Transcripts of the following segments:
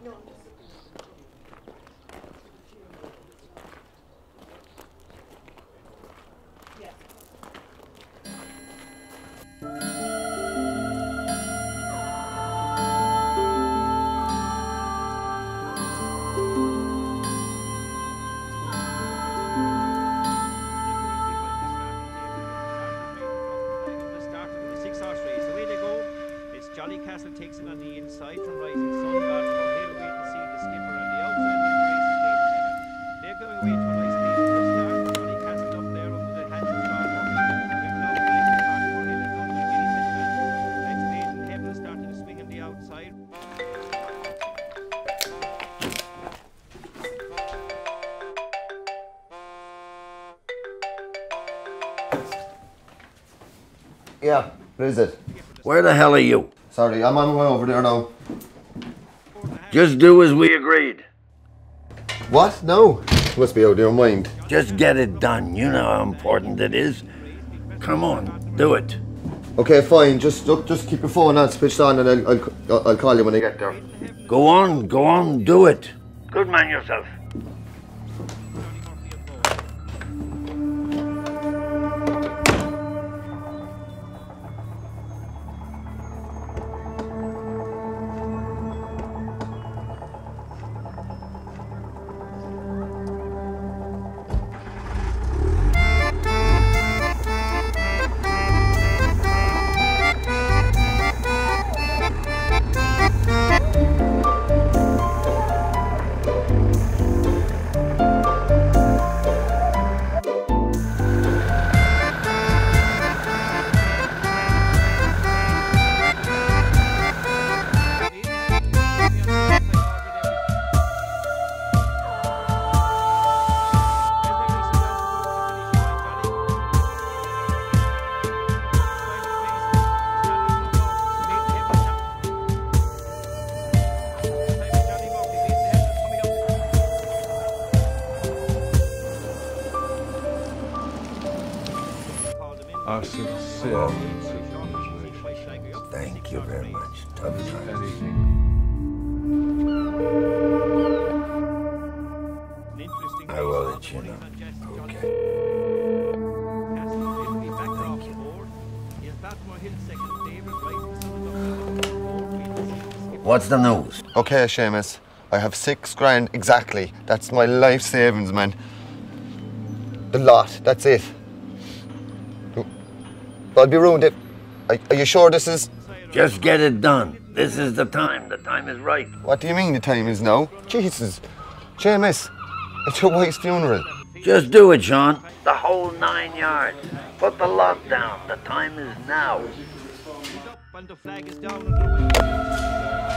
Jolly Castle takes it on the inside from Rising Sun. Baltimore Hill wait to see the skipper on the outside of the race and they're going away to a nice lead from the start. Jolly Castle up there under the hands of Farmer. Driven out nicely. Baltimore Hill is under Guineas Hitman. Next Maiden Heaven started to swing on the outside. Yeah, what is it? Where the hell are you? Sorry, I'm on my way over there now. Just do as we agreed. What? No. Must be out of your mind. Just get it done. You know how important it is. Come on, do it. Okay, fine. Just keep your phone on, switched on, and I'll call you when I get there. Go on, do it. Good man yourself. Our sincere Thank you very much. Tough times. I will let you know. Okay. Thank you. What's the news? Okay, Seamus. I have $6 grand exactly. That's my life savings, man. The lot. That's it. I'll be ruined if... Are you sure this is... Just get it done. This is the time. The time is right. What do you mean the time is now? Jesus. Seamus, it's your wife's funeral. Just do it, Sean. The whole 9 yards. Put the lot down. The time is now. And the flag is down and away.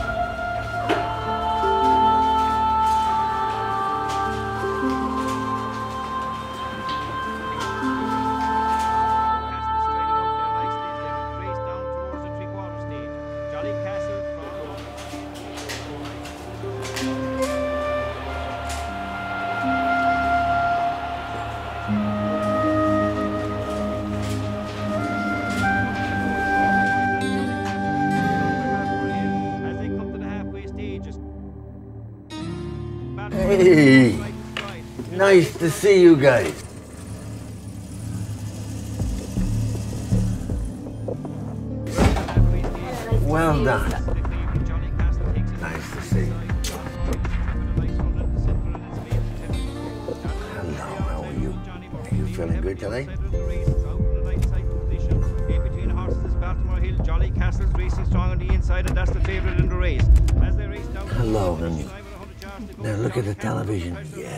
Hey, nice to see you guys. Well done. Nice to see you. Hello, how are you? Are you feeling good today? Between the horses is Baltimore Hill, Jolly Castle's racing strong on the inside, and that's the favourite in the race. As they race down. Hello, honey. Now look at the television. Yes.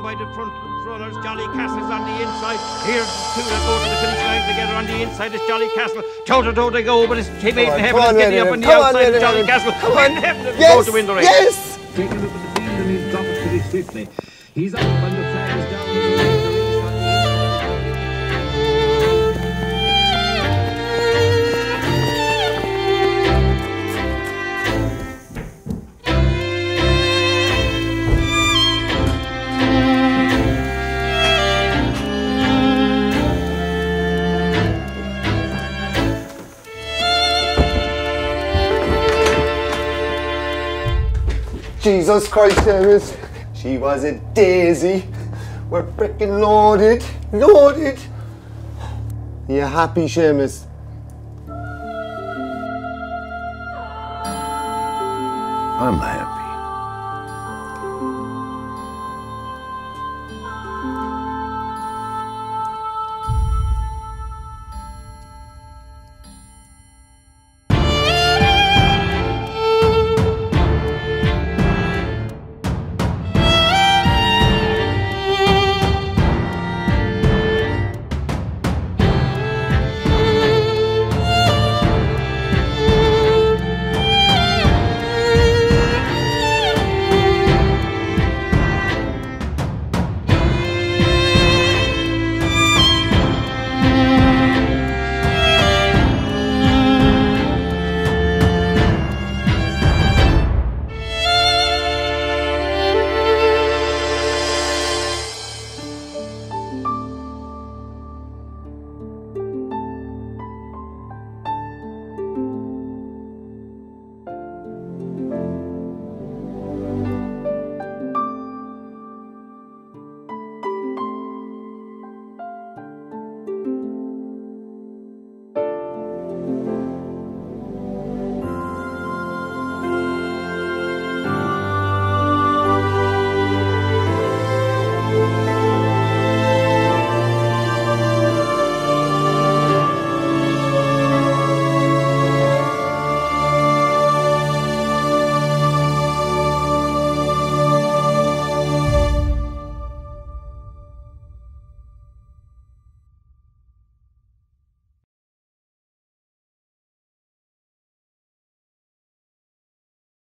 by the front runners. Jolly Castle's on the inside. Here's two that go to the finish line together on the inside. It's Jolly Castle. Toe-to-toe they go, but it's Made in Heaven is getting up on the outside of Jolly Castle. Made in Heaven is going to win the race. Yes! Take a look at the field and he'll drop it pretty swiftly. He's up and the flag is down. The race on the inside. Jesus Christ, Seamus. She was a daisy. We're frickin' loaded. Loaded. Are you happy, Seamus? I'm happy.